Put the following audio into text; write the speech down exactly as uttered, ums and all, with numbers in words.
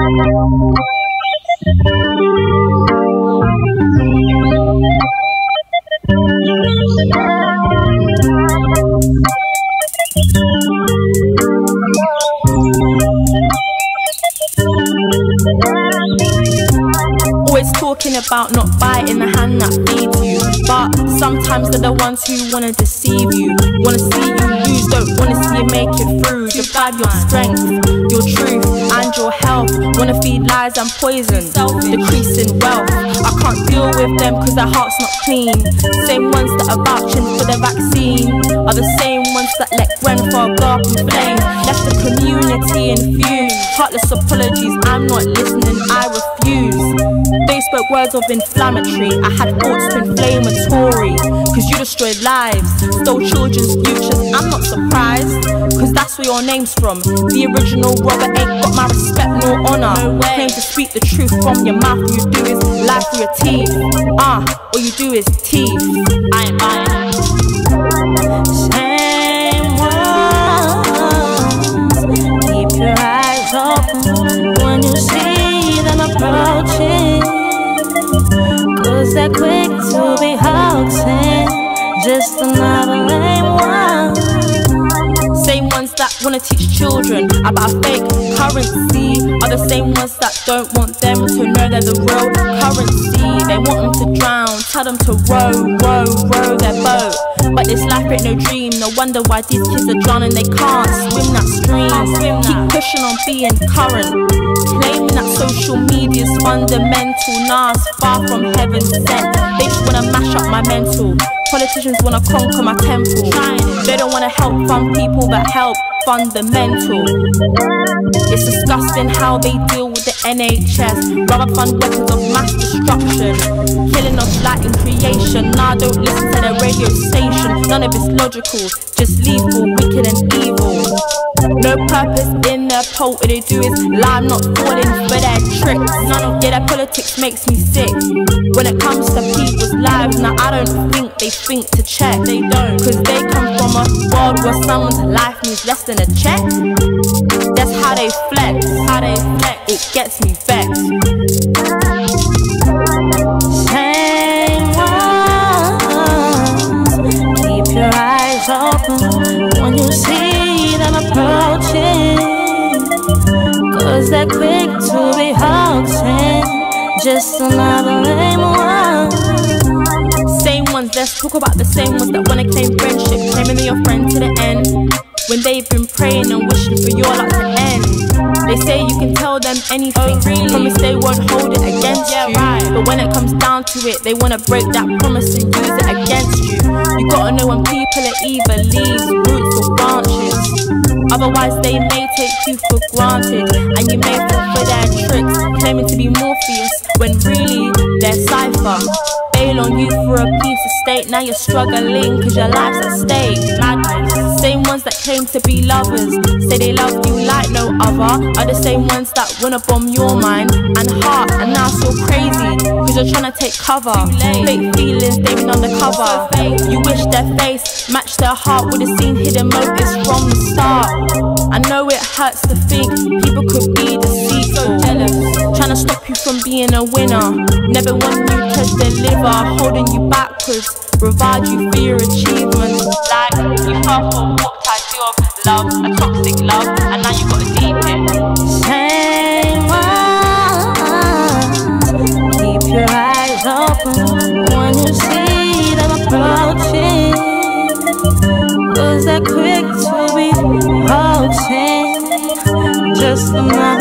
Always talking about not biting the hand that feeds you, but sometimes they're the ones who wanna deceive you, wanna see you lose, don't wanna see you make it through. Deprive your strength, your truth and your health, wanna feed lies and poison, decreasing wealth. I can't deal with them cause their heart's not clean. Same ones that are vouching for the vaccine are the same ones that let Gwen for a garden flame, left the community in fume. Heartless apologies, I'm not listening, I refuse. They spoke words of inflammatory, I had thoughts of inflammatory. Cause you destroyed lives, stole children's futures. I'm not surprised, cause that's where your name's from. The original Robert ain't got my respect nor honour. No way. Claim to speak the truth from your mouth, you do is lie through your teeth. Ah, uh, all you do is teeth. I ain't buying it. Same ones, keep your eyes open when you see them approaching, cause they're quick to be hoaxing, just another lame one. Same ones that wanna teach children about a fake currency are the same ones that don't want them to know they're the real currency. They want them to drown, tell them to row, row, row their boat. But this life ain't no dream, no wonder why these kids are drowning. They can't swim that stream, keep pushing on being current, claiming that social media's fundamental. Nah, it's far from heaven sent. They just wanna mash up my mental. Politicians wanna conquer my temple. They don't wanna help fun people but help fundamental. It's disgusting how they deal with the N H S, rather fund weapons of mass destruction, killing of light and creation. Nah, don't listen to their radio station, none of it's logical, just lethal, wicked and evil. No purpose in their poll, what they do is lie, I'm not falling for their tricks. None of yeah, their politics makes me sick. When it comes to people's lives, now I don't think they think to check. They don't, cause they come from a world where someone's life means less than a check. That's how they flex, how they flex, it gets me vexed. Same ones, keep your eyes open when you see them approaching, cause they're quick to be hoaxing, just another lame one. Same ones, let's talk about the same ones that wanna claim friendship, claiming they're your friend to the end, when they've been praying and wishing for your luck to end. They say you can tell them anything, oh, really? Promise they won't hold it against yeah, you, right. But when it comes down to it, they wanna break that promise and use it against you. You gotta know when people are either leaves, roots or branches, otherwise they may take you for granted, and you may fall for their tricks, claiming to be Morpheus when really they're Cypher. Bail on you for a piece of steak, now you're struggling cause your life's at stake. Madness. Same ones that claim to be lovers, say they love you like no other, are the same ones that wanna bomb your mind and heart, and now it's all crazy cause you're trying to take cover. Fake feelings, they've been undercover. You wish their face matched their heart, would've seen hidden motives from the start. I know it hurts to think people could be deceitful, jealous, trying to stop you from being a winner, never want you to deliver, holding you backwards, provide you for your achievements. Like you fell for what I do of love, a toxic love, and now you gotta deep it. Same ones, keep your eyes open when you see them approaching, cause they're quick to be hoaxing, just a